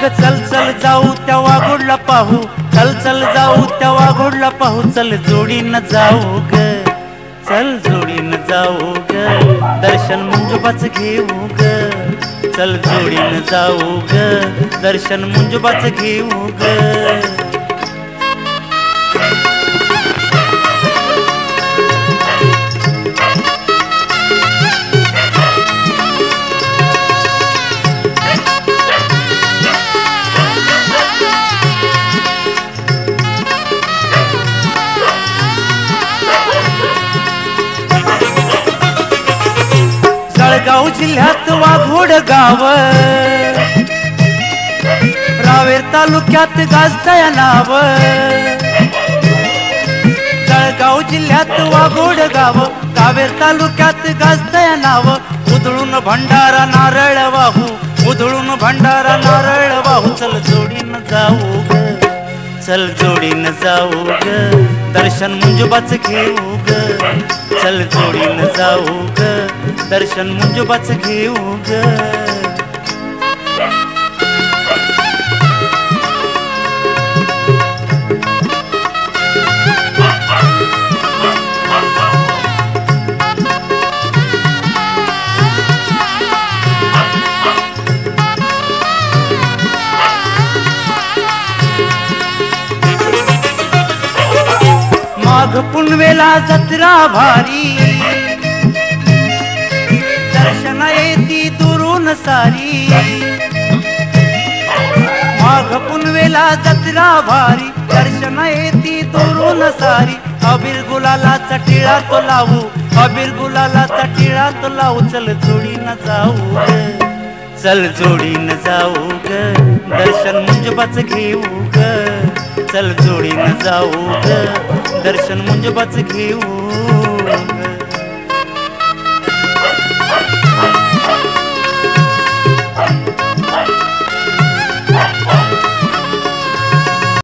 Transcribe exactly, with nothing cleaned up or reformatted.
चल चल जाऊ त्या वाघोडला पाहू, चल चल जाऊ त्या वाघोडला पाहू, चल जोडीनं जाऊ ग, चल जोडीनं जाऊ ग, दर्शन मुंजोबाच घेऊ ग, चल जोडीनं जाऊ ग, दर्शन मुंजोबाच घेऊ ग. जळगाव जिल्ह्यात वाघोड गाव, रावेर तालुक्यात गाजतया नाव. जळगाव जिल्ह्यात वाघोड गाव, रावेर तालुक्यात गाजतया नाव. उधळून भंडारा नारळ वाहू, उधळून भंडारा नारळ वाहू, चल जोडीनं जाऊ ग, चल जोडीनं जाऊ ग, दर्शन मुंजोबाच घेऊ ग, चल जोडीनं जाऊ ग, दर्शन मुंजोबाच घेऊ ग. माघ पुनवेला जत्रा भारी, दर्शन येती दुरून सारी. माघ पुनवेला जत्रा भारी, दर्शन येती दुरून सारी. अबीर गुलालाचा टिळा तो लावू, अबीर गुलालाचा टिळा तो लावू, चल जोडीनं जाऊ ग, चल जोडीनं जाऊ ग, दर्शन मुंजोबाच घेऊ ग, चल जोडीनं जाऊ ग, दर्शन मुंजोबाच घेऊ.